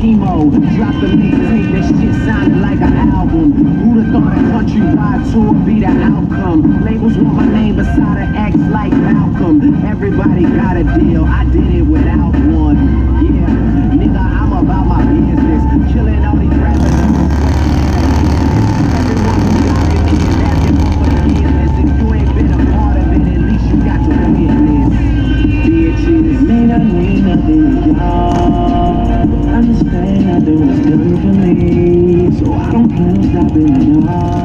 chemo. Drop the mixtape, that shit sounded like an album. Who'da thought a countrywide tour be the outcome? Labels want my name beside an X like Malcolm. Everybody got a deal, I did it without one. Yeah, nigga, I'm about my business. Killing all these rappers. Everyone who got it is asking for forgiveness. If you ain't been a part of it, at least you got to witness. Bitches, it may not mean nothing to y'all. Understand I do what's done for me, so I don't plan on stopping at all.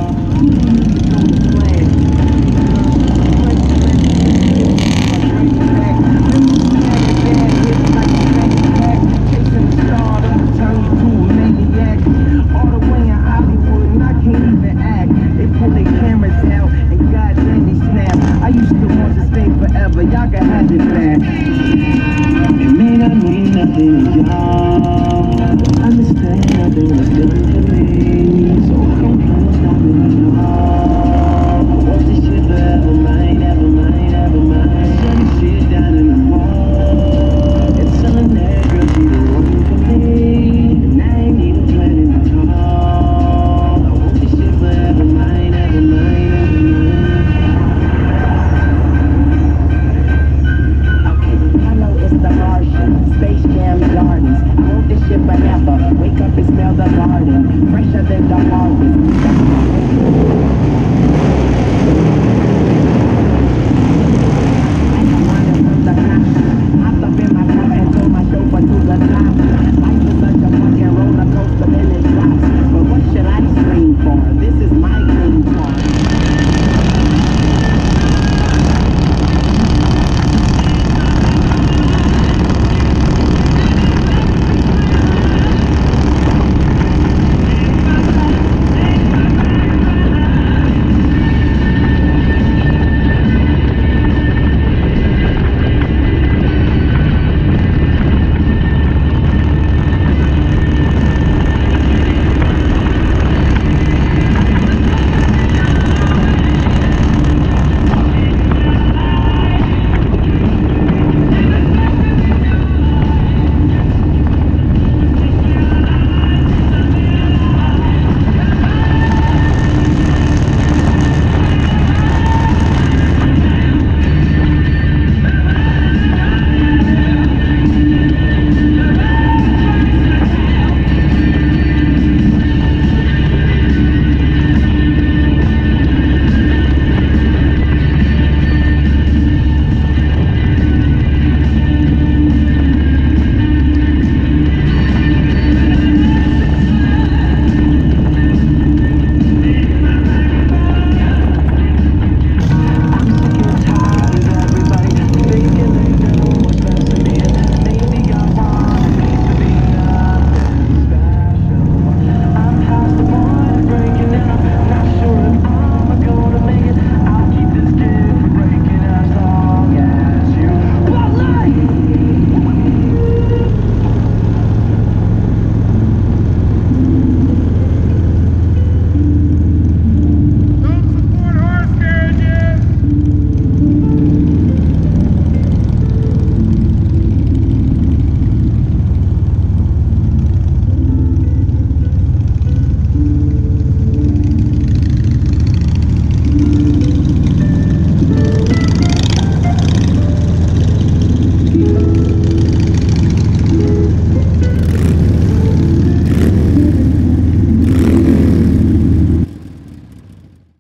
Y'all can have it back. It may not mean nothing to y'all. Understand nothing was done for me, so I don't plan on stopping at all. I want this shit forever, mine, ever mine, ever mine. Shut this shit down in the mall. It's selling that girl, she the one for me, and I ain't even planning to call. I want this shit forever, mine, ever mine, ever mine. Space Jam Gardens. I want this shit forever. Wake up and smell the garden. Fresher than the harvest.